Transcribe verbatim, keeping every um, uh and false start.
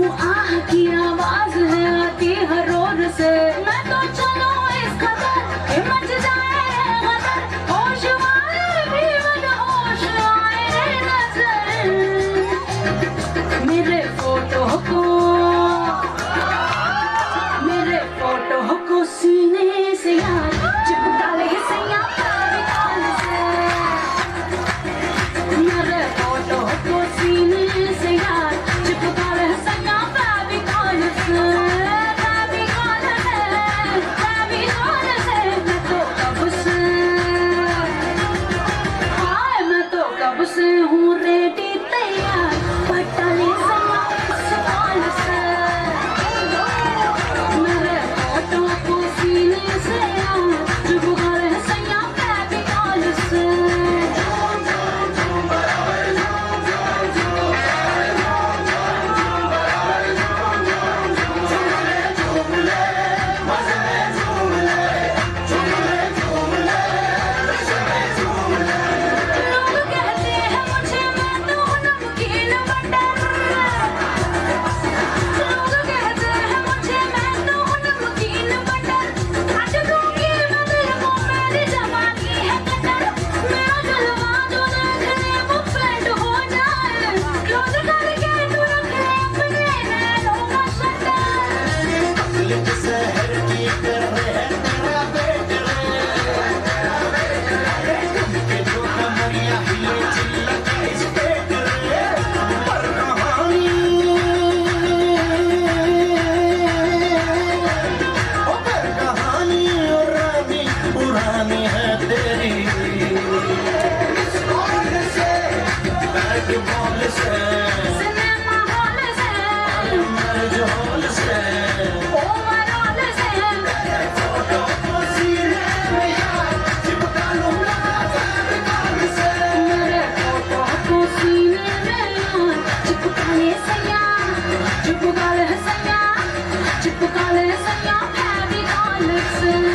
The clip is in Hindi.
आह की आवाज है आती हर रोज से। मैं तो चलूं इस कदर कि मच जाए गदर, होश वाले भी मदहोश आए नजर। मेरे फोटो को मेरे फोटो को सीने से यार चिपका ले सैया प्यारी गाल से। मेरे फोटो को सीने से यार चिपका ले सैया प्यारी गाल से। प्यारी गाल से, प्यारी गाल से। मैं तो कब से हाय मैं तो कब से हूँ रेडी तैयार, पटा ले सैया इस गाल से। मेरे फोटो को सीने से यार चिपका ले सैया प्यारी गाल से। लोग कहते हैं मुझे मैं तो नमकीन बटर। लोग कहते हैं मुझे मैं तो नमकीन बटर। काट दूंगी मैं दिल को, मेरी जवानी है कटर। मेरा जलवा जो देख ले वो फेंट हो जाए। क्लोज करके तू रख ले अपने नैनों का शटर। सिनेमा हॉल से ओवरऑल से मेरे फोटो को सीने में यार चिपका ले सैया, चिपका ले सैया, चिपका ले सैया प्यारी गाल से।